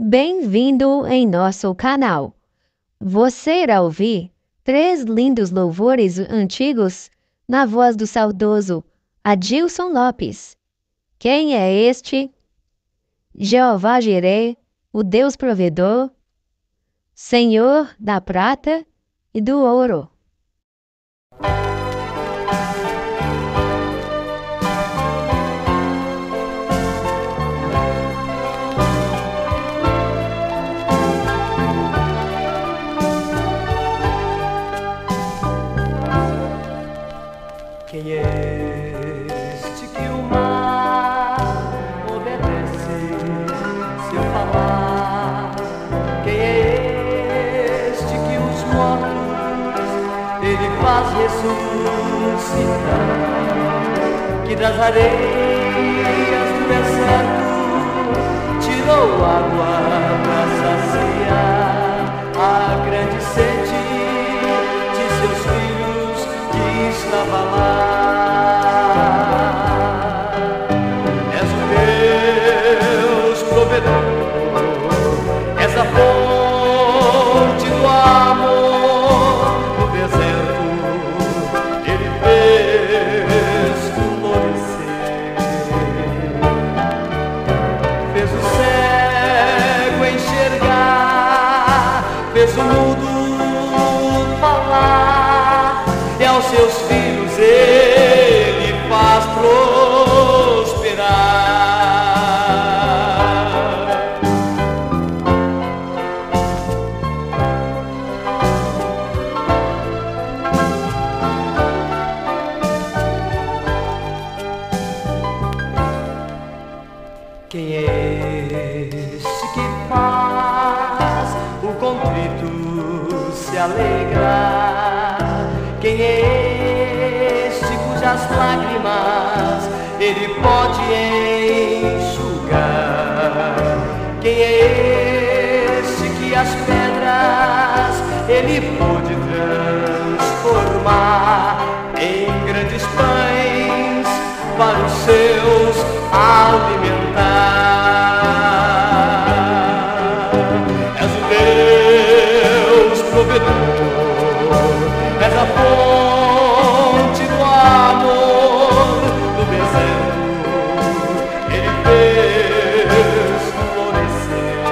Bem-vindo em nosso canal. Você irá ouvir 3 lindos louvores antigos na voz do saudoso Adilson Lopes. Quem é este? Jeová Jireh, o Deus provedor, Senhor da prata e do ouro. Quem é este que o mar obedece seu falar? Quem é este que os mortos ele faz ressuscitar? Que das areias do deserto tirou água para saciar a grande sede de seus filhos que estava lá. És a fonte do amor no deserto, ele fez florescer, fez o cego enxergar, fez o mudo falar, e aos seus filhos ele faz prosperar. Quem é este que faz o contrito se alegrar? Quem é este cujas lágrimas ele pode enxugar? Quem é este que as pedras ele pode transformar em grandes pães para os seus alimentar? És o Deus provedor, és a fonte do amor do deserto, ele fez florescer,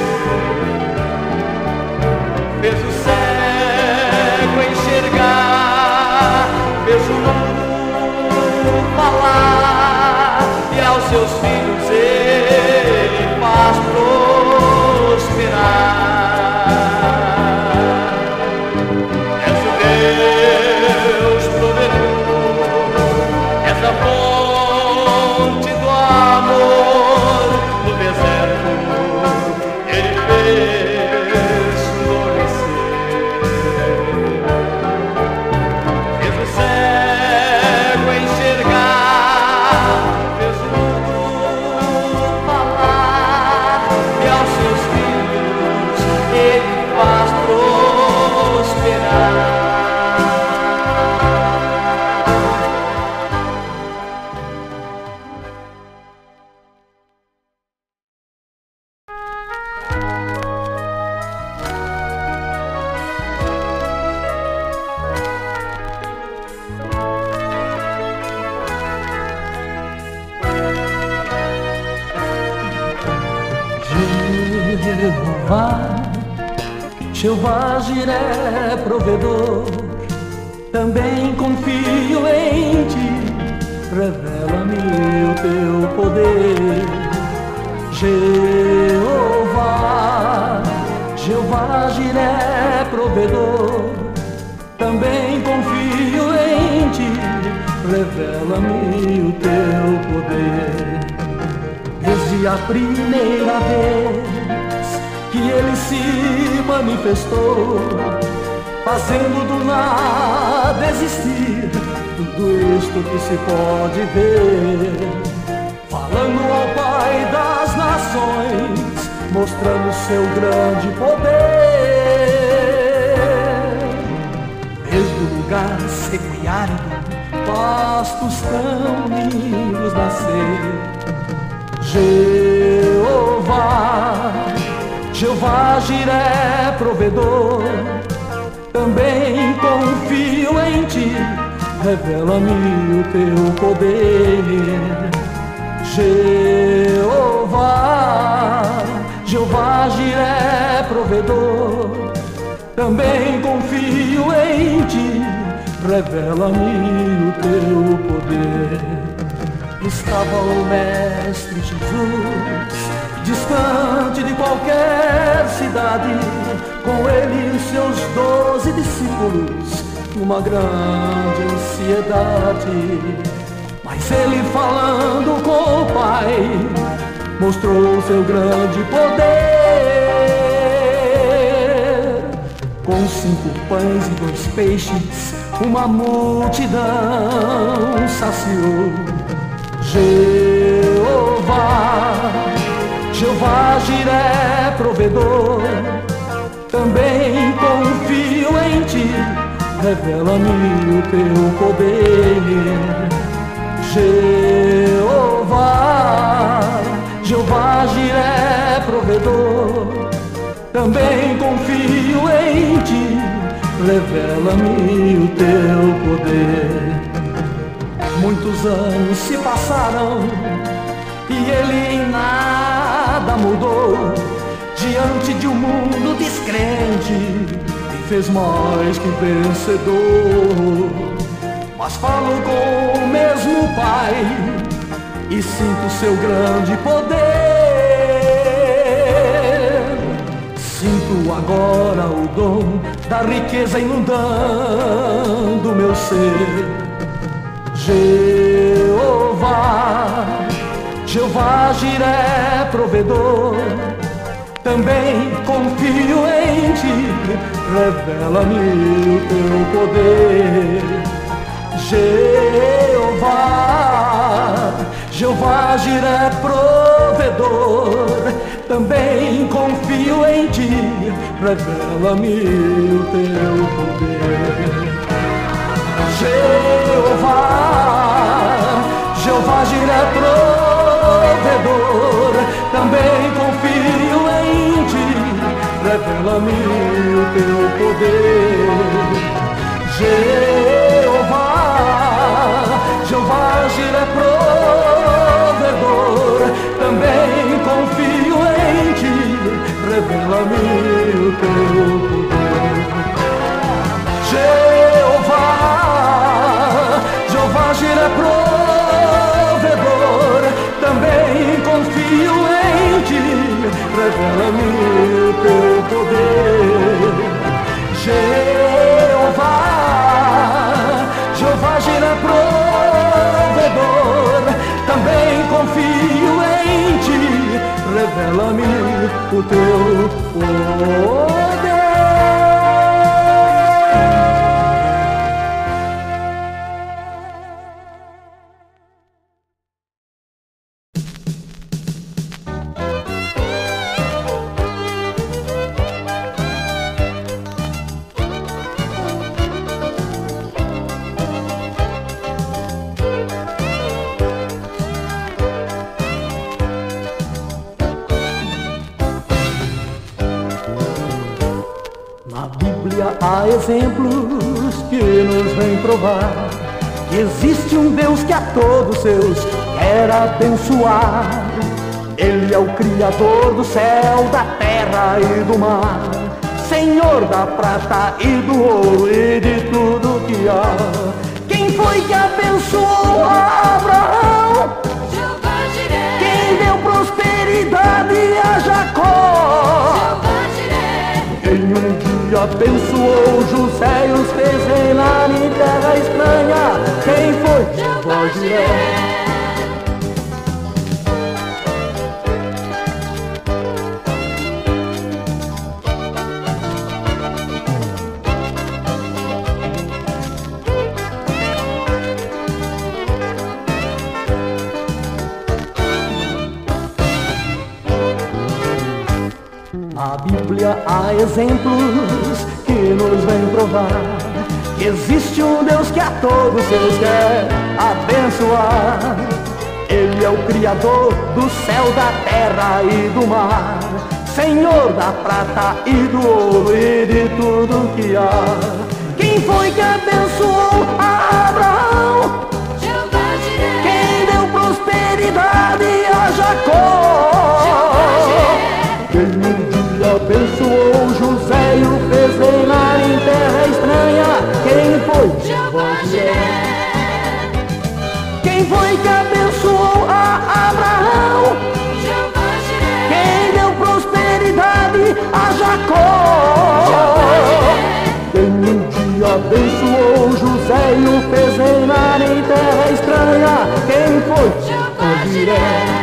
fez o cego enxergar, fez o mudo falar, e aos seus filhos ele faz prosperar. És o Deus provedor, és a fonte do amor no deserto, ele fez florescer, fez o cego enxergar, fez o mudo falar, e aos seus filhos ele faz prosperar. Jeová Jireh, provedor, também confio em ti, revela-me o teu poder. Jeová Jireh, provedor, também confio em ti, revela-me o teu poder. Desde a primeira vez que ele se manifestou, fazendo do nada existir tudo isto que se pode ver, falando ao Pai das nações, mostrando seu grande poder. Desde o lugar seco e árido, pastos tão lindos nascer. Jeová Jeová Jiré, provedor, também confio em ti, revela-me o teu poder. Jeová Jiré, provedor, também confio em ti, revela-me o teu poder. Estava o Mestre Jesus, distante de qualquer cidade, com ele e seus 12 discípulos, numa grande ansiedade. Mas ele, falando com o Pai, mostrou seu grande poder. Com 5 pães e 2 peixes, uma multidão saciou. Jeová Jiré, provedor, também confio em ti, revela-me o teu poder. Jeová Jiré, provedor, também confio em ti, revela-me o teu poder. Muitos anos se passaram e ele em nada mudou. Diante de um mundo descrente, me fez mais que vencedor. Mas falo com o mesmo Pai e sinto seu grande poder. Sinto agora o dom da riqueza inundando meu ser. Jeová Jiré, provedor, também confio em ti, revela-me o teu poder. Jeová Jiré, provedor, também confio em ti, revela-me o teu poder. Jeová Jiré, provedor, também confio em ti, revela-me o teu poder. Jeová Jiré, provedor, também confio em ti, revela-me o teu poder. Jeová Jiré, provedor, também confio em ti, revela-me o teu poder. Jeová Jiré, provedor, também confio em ti, revela-me o teu poder. Há exemplos que nos vêm provar que existe um Deus que a todos seus quer abençoar. Ele é o Criador do céu, da terra e do mar, Senhor da prata e do ouro e de tudo que há. Quem foi que abençoou Abraão? Jeová Jiré. Quem deu prosperidade a Jacó? Jeová Jiré. Quem um dia abençoou José e os fez reinar em terra estranha? Quem foi? Jeová Jiré. Na Bíblia há exemplos que nos vêm provar que existe um Deus que a todos seus quer abençoar. Ele é o Criador do céu, da terra e do mar, Senhor da prata e do ouro e de tudo que há. Quem foi que abençoou Abraão? Jeová Jireh. Quem deu prosperidade a Jacó? Quem um dia abençoou José e o fez reinar em terra estranha? Quem foi? Jeová Jireh. Quem foi que abençoou a Abraão? Jeová Jireh. Quem deu prosperidade a Jacó? Quem um dia abençoou José e o fez reinar em terra estranha? Quem foi? Jeová Jireh.